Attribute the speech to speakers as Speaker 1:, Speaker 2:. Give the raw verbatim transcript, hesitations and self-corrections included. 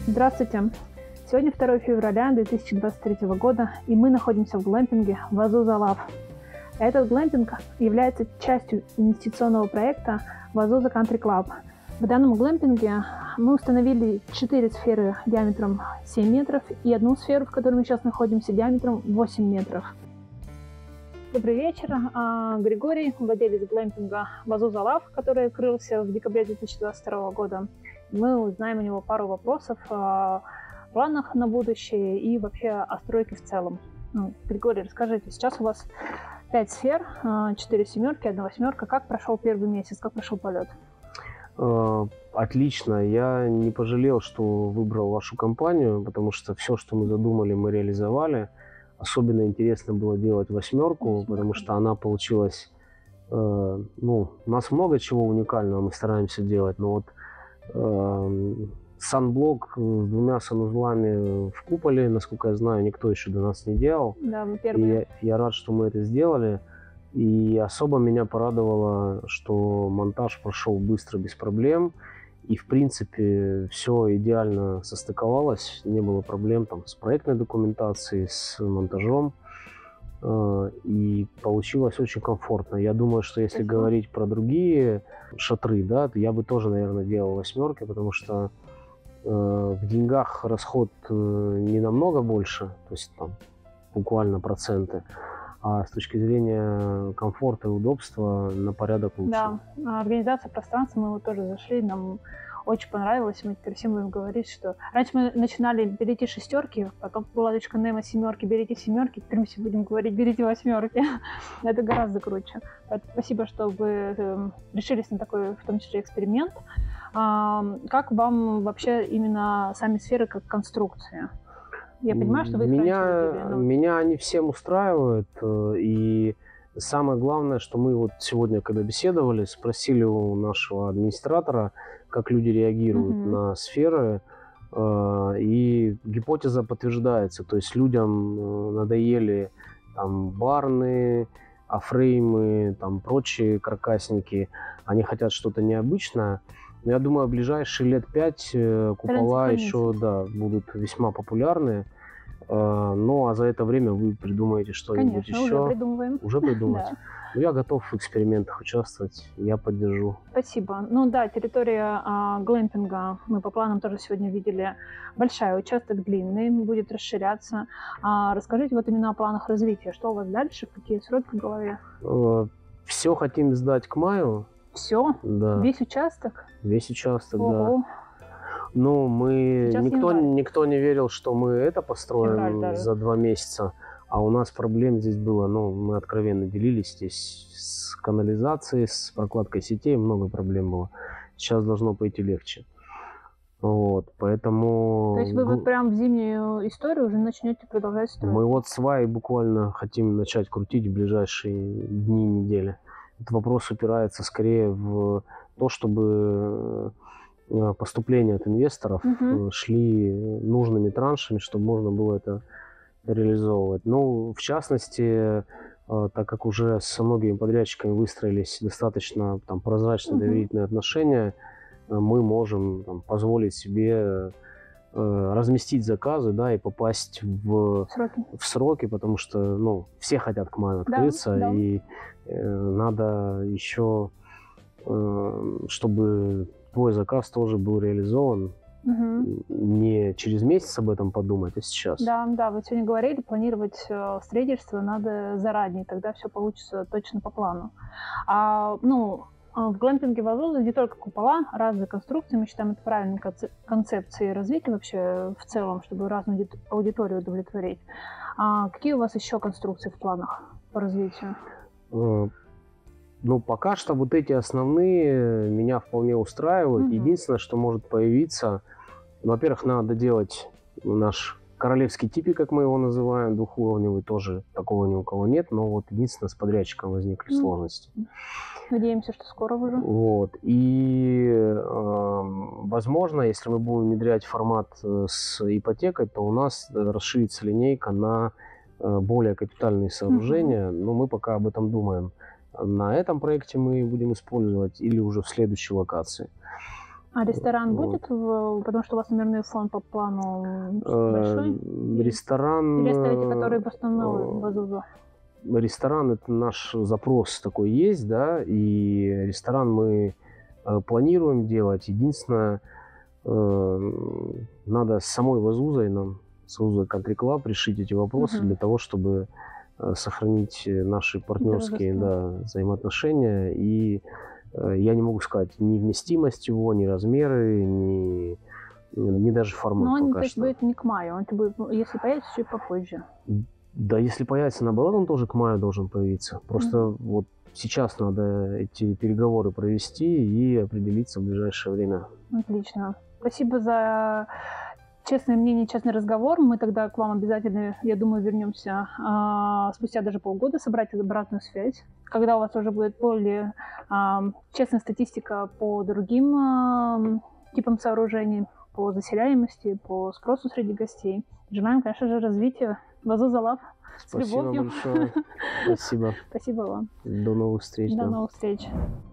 Speaker 1: Здравствуйте! Сегодня второе февраля две тысячи двадцать третьего года, и мы находимся в глэмпинге Вазуза Лав. Этот глэмпинг является частью инвестиционного проекта Вазуза Country Club. В данном глэмпинге мы установили четыре сферы диаметром семь метров и одну сферу, в которой мы сейчас находимся, диаметром восемь метров. Добрый вечер, Григорий, владелец глэмпинга Вазуза Лав, который открылся в декабре две тысячи двадцать второго года. Мы узнаем у него пару вопросов о планах на будущее и вообще о стройке в целом. Ну, Григорий, расскажите, сейчас у вас пять сфер, четыре семерки, одна восьмерка. Как прошел первый месяц, как прошел полет?
Speaker 2: Отлично. Я не пожалел, что выбрал вашу компанию, потому что все, что мы задумали, мы реализовали. Особенно интересно было делать восьмерку, потому что она получилась... Э, ну, у нас много чего уникального мы стараемся делать, но вот э, санблок с двумя санузлами в куполе, насколько я знаю, никто еще до нас не делал.
Speaker 1: Да, мы первые.
Speaker 2: И я, я рад, что мы это сделали. И особо меня порадовало, что монтаж прошел быстро, без проблем. И, в принципе, все идеально состыковалось, не было проблем там с проектной документацией, с монтажом. И получилось очень комфортно. Я думаю, что если Спасибо. говорить про другие шатры, да, то я бы тоже, наверное, делал восьмерки, потому что э, в деньгах расход э, не намного больше, то есть там буквально проценты. А с точки зрения комфорта и удобства на порядок лучше.
Speaker 1: Да, организация пространства, мы вот тоже зашли, нам очень понравилось. Мы теперь всем будем говорить, что... Раньше мы начинали берите шестерки, потом была точка Немо семерки, берите семерки, теперь мы все будем говорить берите восьмерки. Это гораздо круче. Поэтому спасибо, что вы решились на такой, в том числе, эксперимент. Как вам вообще именно сами сферы как конструкция? Я понимаю, что вы их
Speaker 2: меня,
Speaker 1: раньше видели, но...
Speaker 2: меня они всем устраивают, и самое главное, что мы вот сегодня, когда беседовали, спросили у нашего администратора, как люди реагируют mm-hmm. на сферы, и гипотеза подтверждается, то есть людям надоели там барны, афреймы, там прочие каркасники, они хотят что-то необычное. Но я думаю, в ближайшие лет пять купола еще да, будут весьма популярны. Ну, а за это время вы придумаете что-нибудь еще.
Speaker 1: Конечно, уже придумываем.
Speaker 2: Уже придумать. Ну, я готов в экспериментах участвовать, я поддержу.
Speaker 1: Спасибо. Ну да, территория а, глэмпинга, мы по планам тоже сегодня видели, большая, участок длинный, будет расширяться. А, расскажите вот именно о планах развития. Что у вас дальше, какие сроки в голове?
Speaker 2: Все хотим сдать к маю.
Speaker 1: Все?
Speaker 2: Да.
Speaker 1: Весь участок?
Speaker 2: Весь участок,
Speaker 1: Ого.
Speaker 2: да. Ну, мы... Никто, никто не верил, что мы это построим за два месяца. А у нас проблем здесь было, ну, мы откровенно делились здесь с канализацией, с прокладкой сетей, много проблем было. Сейчас должно пойти легче. Вот, поэтому...
Speaker 1: То есть вы вот прям в зимнюю историю уже начнете продолжать строить?
Speaker 2: Мы вот сваи буквально хотим начать крутить в ближайшие дни, недели. Этот вопрос упирается скорее в то, чтобы поступления от инвесторов uh-huh. шли нужными траншами, чтобы можно было это реализовывать. Ну, в частности, так как уже с многими подрядчиками выстроились достаточно там, прозрачные uh-huh. доверительные отношения, мы можем там, позволить себе э, разместить заказы, да, и попасть в
Speaker 1: сроки,
Speaker 2: в сроки потому что ну, все хотят к маю открыться,
Speaker 1: да, да.
Speaker 2: и э, надо еще, э, чтобы твой заказ тоже был реализован. Угу. Не через месяц об этом подумать, а сейчас.
Speaker 1: Да, да, вы сегодня говорили, планировать э, строительство надо заранее, тогда все получится точно по плану. А, ну, в глэмпинге Вазуза не только купола, разные конструкции, мы считаем это правильной концепцией развития вообще в целом, чтобы разную аудиторию удовлетворить. А какие у вас еще конструкции в планах по развитию?
Speaker 2: Ну, пока что вот эти основные меня вполне устраивают. Угу. Единственное, что может появиться, во-первых, надо делать наш королевский типик, как мы его называем, двухуровневый, тоже такого ни у кого нет, но вот единственное, с подрядчиком возникли угу. сложности.
Speaker 1: Надеемся, что скоро уже.
Speaker 2: Вот. И, э, возможно, если мы будем внедрять формат с ипотекой, то у нас расширится линейка на более капитальные сооружения, угу. но мы пока об этом думаем. На этом проекте мы будем использовать или уже в следующей локации.
Speaker 1: А ресторан
Speaker 2: Вот.
Speaker 1: будет? В... Потому что у вас номерной фонд по плану
Speaker 2: Э,
Speaker 1: большой?
Speaker 2: Ресторан...
Speaker 1: Или оставите, который
Speaker 2: э,
Speaker 1: восстановил Вазузу?
Speaker 2: Ресторан — это наш запрос такой есть, да, и ресторан мы э, планируем делать. Единственное, э, надо с самой Вазузой нам, с Вазузой Country Club, решить эти вопросы
Speaker 1: Мгм.
Speaker 2: для того, чтобы э, сохранить наши партнерские,
Speaker 1: Дружеские.
Speaker 2: да, взаимоотношения. И э, я не могу сказать ни вместимость его, ни размеры, ни, ни даже формат
Speaker 1: Но он,
Speaker 2: пока
Speaker 1: то есть,
Speaker 2: что.
Speaker 1: будет не к маю, он будет, если появится, чуть попозже.
Speaker 2: Да, если появится, наоборот, он тоже к маю должен появиться. Просто
Speaker 1: Мгм.
Speaker 2: вот сейчас надо эти переговоры провести и определиться в ближайшее время.
Speaker 1: Отлично. Спасибо за честное мнение, честный разговор. Мы тогда к вам обязательно, я думаю, вернемся а, спустя даже полгода, собрать обратную связь, когда у вас уже будет более а, честная статистика по другим а, типам сооружений, по заселяемости, по спросу среди гостей. Желаем, конечно же, развития Вазуза Лав. С
Speaker 2: Спасибо
Speaker 1: любовью.
Speaker 2: большое. Спасибо.
Speaker 1: Спасибо вам.
Speaker 2: До новых встреч.
Speaker 1: До
Speaker 2: да.
Speaker 1: новых встреч.